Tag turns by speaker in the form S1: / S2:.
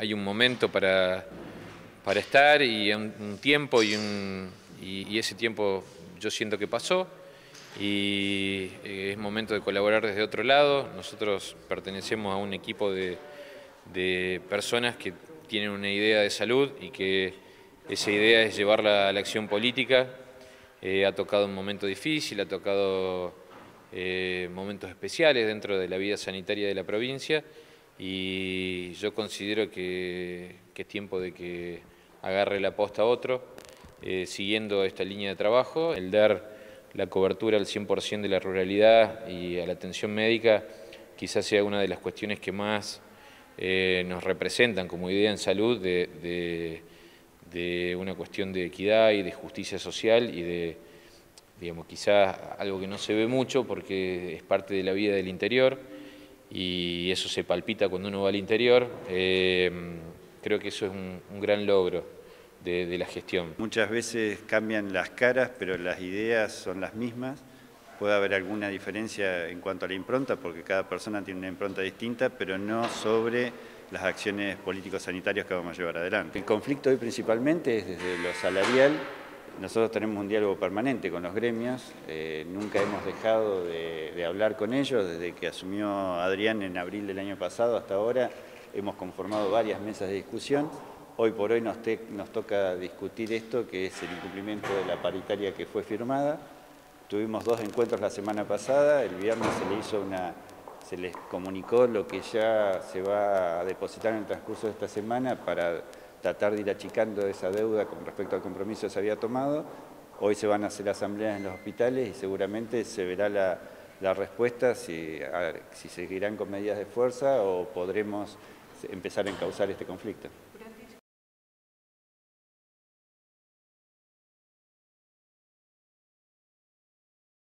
S1: hay un momento para estar y un tiempo y ese tiempo yo siento que pasó y es momento de colaborar desde otro lado. Nosotros pertenecemos a un equipo de personas que tienen una idea de salud y que esa idea es llevarla a la acción política. Ha tocado un momento difícil, ha tocado momentos especiales dentro de la vida sanitaria de la provincia y yo considero que es tiempo de que agarre la posta a otro, siguiendo esta línea de trabajo, el dar la cobertura al 100% de la ruralidad y a la atención médica quizás sea una de las cuestiones que más nos representan como idea en salud de una cuestión de equidad y de justicia social y de, digamos, quizás algo que no se ve mucho porque es parte de la vida del interior y eso se palpita cuando uno va al interior. Creo que eso es un gran logro de la gestión.
S2: Muchas veces cambian las caras, pero las ideas son las mismas. Puede haber alguna diferencia en cuanto a la impronta, porque cada persona tiene una impronta distinta, pero no sobre las acciones políticos-sanitarias que vamos a llevar adelante. El conflicto hoy principalmente es desde lo salarial. Nosotros tenemos un diálogo permanente con los gremios, nunca hemos dejado de hablar con ellos, desde que asumió Adrián en abril del año pasado hasta ahora hemos conformado varias mesas de discusión. Hoy por hoy nos toca discutir esto, que es el incumplimiento de la paritaria que fue firmada. Tuvimos 2 encuentros la semana pasada, el viernes se les comunicó lo que ya se va a depositar en el transcurso de esta semana para tratar de ir achicando esa deuda con respecto al compromiso que se había tomado. Hoy se van a hacer asambleas en los hospitales y seguramente se verá la respuesta, si seguirán con medidas de fuerza o podremos empezar a encauzar este conflicto.